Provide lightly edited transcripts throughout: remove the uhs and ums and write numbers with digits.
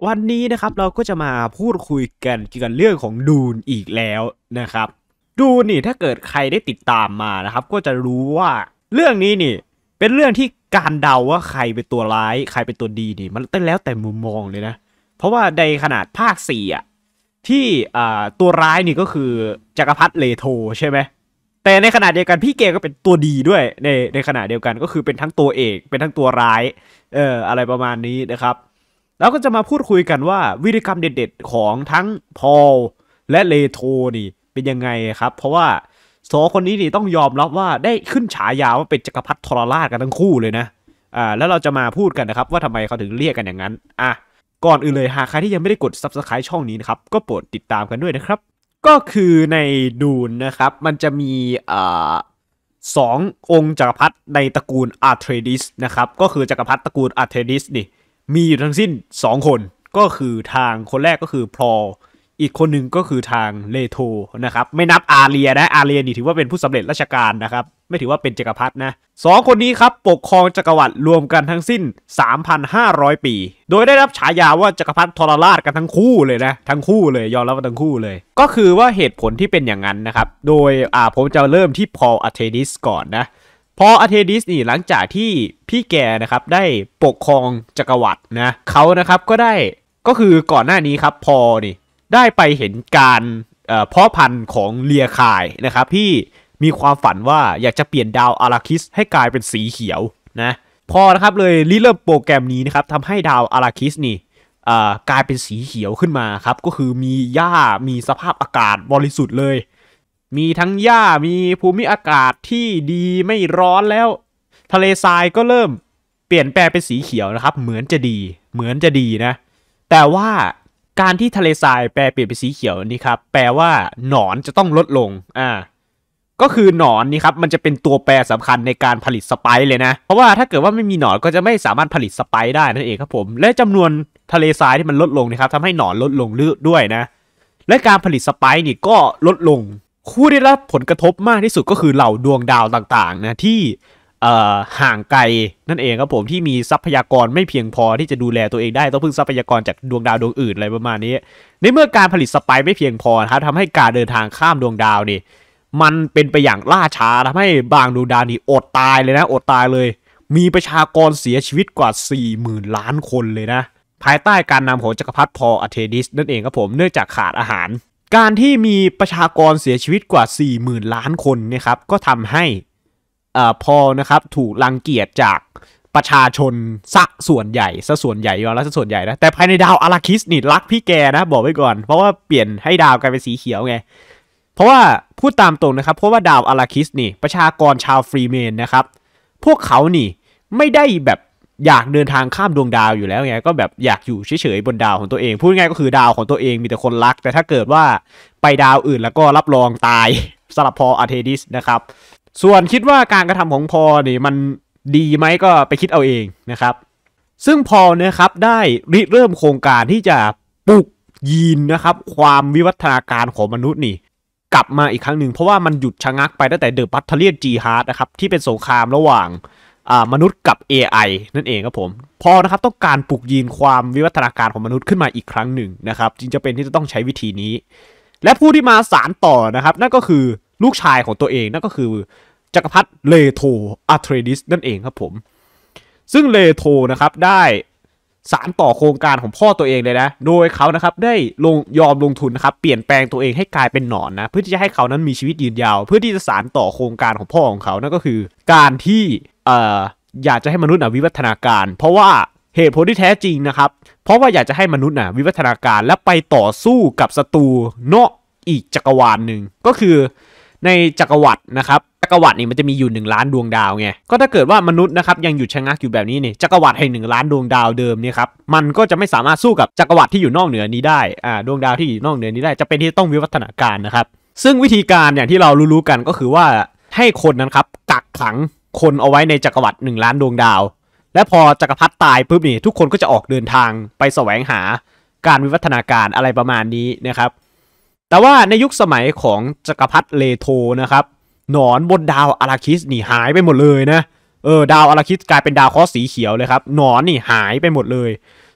วันนี้นะครับเราก็จะมาพูดคุยกันเกี่ยวกับเรื่องของดูนอีกแล้วนะครับดูนนี่ถ้าเกิดใครได้ติดตามมานะครับก็จะรู้ว่าเรื่องนี้นี่เป็นเรื่องที่การเดาว่าใครเป็นตัวร้ายใครเป็นตัวดีนี่มันต้องแล้วแต่มุมมองเลยนะเพราะว่าในขนาดภาค4อ่ะที่ตัวร้ายนี่ก็คือจักรพรรดิเลโทใช่ไหมแต่ในขณะเดียวกันพี่เกก็เป็นตัวดีด้วยในขณะเดียวกันก็คือเป็นทั้งตัวเอกเป็นทั้งตัวร้ายอะไรประมาณนี้นะครับแล้วก็จะมาพูดคุยกันว่าวีรกรรมเด็ดๆของทั้งพอลและเลโทนี่เป็นยังไงครับเพราะว่าสองคนนี้นี่ต้องยอมรับว่าได้ขึ้นฉายาว่าเป็นจักรพรรดิทรราชกันทั้งคู่เลยนะแล้วเราจะมาพูดกันนะครับว่าทำไมเขาถึงเรียกกันอย่างนั้นก่อนอื่นเลยหากใครที่ยังไม่ได้กด Subscribe ช่องนี้นะครับก็โปรดติดตามกันด้วยนะครับก็คือในดูนนะครับมันจะมีสององค์จักรพรรดิในตระกูลอาร์เทรดิสนะครับก็คือจักรพรรดิตระกูลอาร์เทรดิสนี่มีอยู่ทั้งสิ้น2คนก็คือทางคนแรกก็คือพอลอีกคนหนึ่งก็คือทางเลโทนะครับไม่นับอาเรียนะอาเรียนี่ถือว่าเป็นผู้สำเร็จราชการนะครับไม่ถือว่าเป็นจักรพรรดินะ2คนนี้ครับปกครองจักรวรรดิรวมกันทั้งสิ้น 3,500 ปีโดยได้รับฉายาว่าจักรพรรดิทรราชกันทั้งคู่เลยนะทั้งคู่เลยยอมรับว่าทั้งคู่เลยก็คือว่าเหตุผลที่เป็นอย่างนั้นนะครับโดยผมจะเริ่มที่พอลอาร์เทดิสก่อนนะพออาร์เทดิสนี่หลังจากที่พี่แกนะครับได้ปกครองจักรวรรดินะเขานะครับก็คือก่อนหน้านี้ครับพอนี่ได้ไปเห็นการเพาะพันธุ์ของเลียคายนะครับที่มีความฝันว่าอยากจะเปลี่ยนดาวอาราคิสให้กลายเป็นสีเขียวนะพอนะครับเลยเริ่มโปรแกรมนี้นะครับทำให้ดาวอาราคิสนี่กลายเป็นสีเขียวขึ้นมาครับก็คือมีหญ้ามีสภาพอากาศบริสุทธิ์เลยมีทั้งหญ้ามีภูมิอากาศที่ดีไม่ร้อนแล้วทะเลทรายก็เริ่มเปลี่ยนแปลงเป็นสีเขียวนะครับเหมือนจะดีนะแต่ว่าการที่ทะเลทรายเปลี่ยนเป็นสีเขียวนี่ครับแปลว่าหนอนจะต้องลดลงก็คือหนอนนี่ครับมันจะเป็นตัวแปรสำคัญในการผลิตสไปซ์เลยนะเพราะว่าถ้าเกิดว่าไม่มีหนอนก็จะไม่สามารถผลิตสไปซ์ได้นั่นเองครับผมและจำนวนทะเลทรายที่มันลดลงนะครับทำให้หนอนลดลงด้วยนะและการผลิตสไปซ์นี่ก็ลดลงคู่ได้รับผลกระทบมากที่สุดก็คือเหล่าดวงดาวต่างๆนะที่ห่างไกลนั่นเองครับผมที่มีทรัพยากรไม่เพียงพอที่จะดูแลตัวเองได้ต้องพึ่งทรัพยากรจากดวงดาวดวงอื่นอะไรประมาณนี้ในเมื่อการผลิตสไปซ์ไม่เพียงพอครับทำให้การเดินทางข้ามดวงดาวนี่มันเป็นไปอย่างล่าช้าทำให้บางดวงดาวนี่อดตายเลยนะอดตายเลยมีประชากรเสียชีวิตกว่า 40,000 ล้านคนเลยนะภายใต้การนำของจักรพรรดิพอลอาร์เทดิสนั่นเองครับผมเนื่องจากขาดอาหารการที่มีประชากรเสียชีวิตกว่า 40,000 ล้านคนนะครับก็ทำให้พอนะครับถูกรังเกียจจากประชาชนส่วนใหญ่ยอมรับส่วนใหญ่นะแต่ภายในดาวอาราคิสนี่รักพี่แกนะบอกไว้ก่อนเพราะว่าเปลี่ยนให้ดาวกลายเป็นสีเขียวไงเพราะว่าพูดตามตรงนะครับเพราะว่าดาวอาราคิสนี่ประชากรชาวฟรีเมนนะครับพวกเขานี่ไม่ได้แบบอยากเดินทางข้ามดวงดาวอยู่แล้วไงก็แบบอยากอยู่เฉยๆบนดาวของตัวเองพูดง่ายก็คือดาวของตัวเองมีแต่คนรักแต่ถ้าเกิดว่าไปดาวอื่นแล้วก็รับรองตายสำหรับพอลอาร์เทดิสนะครับส่วนคิดว่าการกระทำของพอลนี่มันดีไหมก็ไปคิดเอาเองนะครับซึ่งพอลนะครับได้เริ่มโครงการที่จะปลุกยีนนะครับความวิวัฒนาการของมนุษย์นี่กลับมาอีกครั้งหนึ่งเพราะว่ามันหยุดชะงักไปตั้งแต่เดอะบัตเทเลียนจีฮาร์ดนะครับที่เป็นสงครามระหว่างมนุษย์กับ AI นั่นเองครับผมพอนะครับต้องการปลุกยีนความวิวัฒนาการของมนุษย์ขึ้นมาอีกครั้งหนึ่งนะครับจึงจะเป็นที่จะต้องใช้วิธีนี้และผู้ที่มาสานต่อนะครับนั่นก็คือลูกชายของตัวเองนั่นก็คือจักรพรรดิเลโทอาร์เทรดิสนั่นเองครับผมซึ่งเลโทนะครับได้สานต่อโครงการของพ่อตัวเองเลยนะโดยเขานะครับได้ยอมลงทุนนะครับเปลี่ยนแปลงตัวเองให้กลายเป็นหนอนนะเพื่อที่จะให้เขานั้นมีชีวิตยืนยาวเพื่อที่จะสานต่อโครงการของพ่อของเขานั่นก็คือการที่อยากจะให้มนุษย์วิวัฒนาการเพราะว่าเหตุผลที่แท้จริงนะครับเพราะว่าอยากจะให้มนุษย์วิวัฒนาการและไปต่อสู้กับศัตรูนอกอีกจักรวาลหนึ่งก็คือในจักรวรรดินะครับจักรวรรดินี่มันจะมีอยู่1 ล้านดวงดาวไงก็ถ้าเกิดว่ามนุษย์นะครับยังหยุดชะงักอยู่แบบนี้นี่จักรวรรดิแห่ง1 ล้านดวงดาวเดิมเนี่ยครับมันก็จะไม่สามารถสู้กับจักรวรรดิที่อยู่นอกเหนือนี้ได้ดวงดาวที่อยู่นอกเหนือนี้ได้จะเป็นที่ต้องวิวัฒนาการนะครับซึ่งวิธีการอย่างที่เรารู้กันก็คือว่าให้คนนั้นครับกักขังคนเอาไว้ในจักรวรรดิ1 ล้านดวงดาวและพอจักรพรรดิตายปุ๊บนี่ทุกคนก็จะออกเดินทางไปแสวงหาการวิวัฒนาการอะไรประมาณนี้นะครับแต่ว่าในยุคสมัยของจักรพรรดิเลโทนะครับหนอนบนดาวอาราคิสนี่หายไปหมดเลยนะดาวอาราคิสกลายเป็นดาวเคราะห์สีเขียวเลยครับหนอนนี่หายไปหมดเลย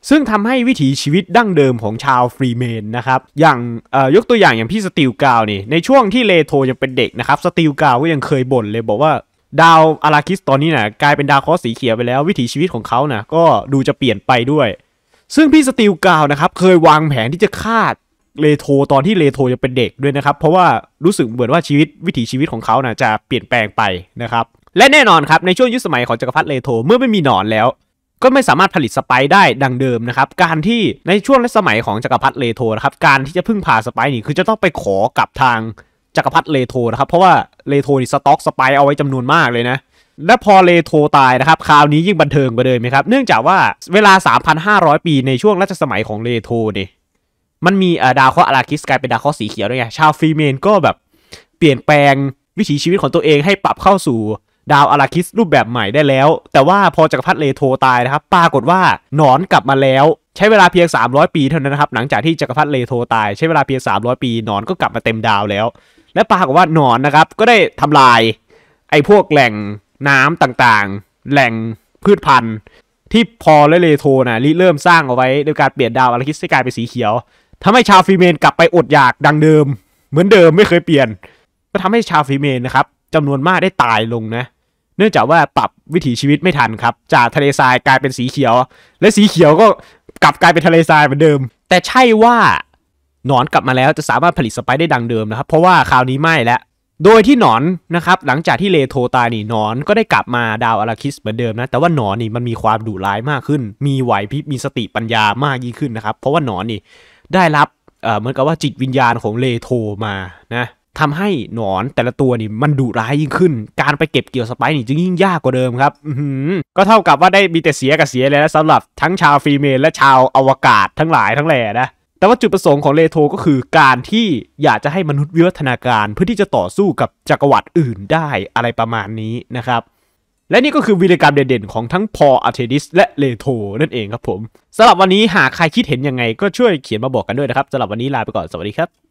ซึ่งทำให้วิถีชีวิตดั้งเดิมของชาวฟรีเมนนะครับอย่างยกตัวอย่างพี่สตีลกาวนี่ในช่วงที่เลโทยังเป็นเด็กนะครับสตีลกาวก็ยังเคยบ่นเลยบอกว่าดาวอาราคิสตอนนี้นะกลายเป็นดาวเคราะห์สีเขียวไปแล้ววิถีชีวิตของเขานะก็ดูจะเปลี่ยนไปด้วยซึ่งพี่สตีลกาวนะครับเคยวางแผนที่จะฆ่าเลโทตอนที่เลโทยังเป็นเด็กด้วยนะครับเพราะว่ารู้สึกเหมือนว่าวิถีชีวิตของเขานะจะเปลี่ยนแปลงไปนะครับและแน่นอนครับในช่วงยุคสมัยของจักรพรรดิเลโทเมื่อไม่มีหนอนแล้วก็ไม่สามารถผลิตสไปร์ได้ดังเดิมนะครับการที่ในช่วงและสมัยของจักรพรรดิเลโทนะครับการที่จะพึ่งพาสไปร์นี่คือจะต้องไปขอกับทางจักรพรรดิเลโทนะครับเพราะว่าเลโทนี่สต็อกสไปร์เอาไว้จำนวนมากเลยนะและพอเลโทตายนะครับคราวนี้ยิ่งบันเทิงกว่าเดิมไหมครับเนื่องจากว่าเวลา 3,500 ปีในช่วงรัชสมัยของเลโทนี่มันมีดาวเคราะห์อาราคิสกลายเป็นดาวเคราะห์สีเขียวด้วยไงชาวฟรีเมนก็แบบเปลี่ยนแปลงวิถีชีวิตของตัวเองให้ปรับเข้าสู่ดาวอาราคิสรูปแบบใหม่ได้แล้วแต่ว่าพอจักรพรรดิเลโทตายนะครับปรากฏว่าหนอนกลับมาแล้วใช้เวลาเพียง300 ปีเท่านั้นนะครับหลังจากที่จักรพรรดิเลโทตายใช้เวลาเพียง300 ปีหนอนก็กลับมาเต็มดาวแล้วและปรากฏว่าหนอนนะครับก็ได้ทำลายไอ้พวกแหล่งน้ำต่างๆแหล่งพืชพันธุ์ที่พอและเลโทนะเริ่มสร้างเอาไว้โดยการเปลี่ยนดาวอาราคิสให้กลายเป็นสีเขียวทำให้ชาวฟรีเมนกลับไปอดอยากดังเดิมเหมือนเดิมไม่เคยเปลี่ยนก็ทำให้ชาวฟรีเมนนะครับจำนวนมากได้ตายลงนะเนื่องจากว่าปรับวิถีชีวิตไม่ทันครับจากทะเลทรายกลายเป็นสีเขียวและสีเขียวก็กลับกลายเป็นทะเลทรายเหมือนเดิมแต่ใช่ว่าหนอนกลับมาแล้วจะสามารถผลิตสไปร์ได้ดังเดิมนะครับเพราะว่าคราวนี้ไม่แล้วโดยที่หนอนนะครับหลังจากที่เลโทตายนี่หนอนก็ได้กลับมาดาวอาราคิสเหมือนเดิมนะแต่ว่าหนอนนี่มันมีความดุร้ายมากขึ้นมีไหวพริบมีสติปัญญามากยิ่งขึ้นนะครับเพราะว่าหนอนนี่ได้รับเหมือนกับว่าจิตวิญญาณของเลโทมานะทำให้หนอนแต่ละตัวนี่มันดุร้ายยิ่งขึ้นการไปเก็บเกี่ยวสไปร์นี่จึงยิ่งยากกว่าเดิมครับก็เท่ากับว่าได้มีแต่เสียกับเสียเลยนะสำหรับทั้งชาวฟรีเมนและชาวอวกาศทั้งหลายทั้งแหล่นะแต่ว่าจุดประสงค์ของเลโทก็คือการที่อยากจะให้มนุษย์วิวัฒนาการเพื่อที่จะต่อสู้กับจักรวรรดิอื่นได้อะไรประมาณนี้นะครับและนี่ก็คือวีรกรรมเด่นๆของทั้งพอลอาร์เทดิสและเลโทนั่นเองครับผมสำหรับวันนี้หากใครคิดเห็นยังไงก็ช่วยเขียนมาบอกกันด้วยนะครับสำหรับวันนี้ลาไปก่อนสวัสดีครับ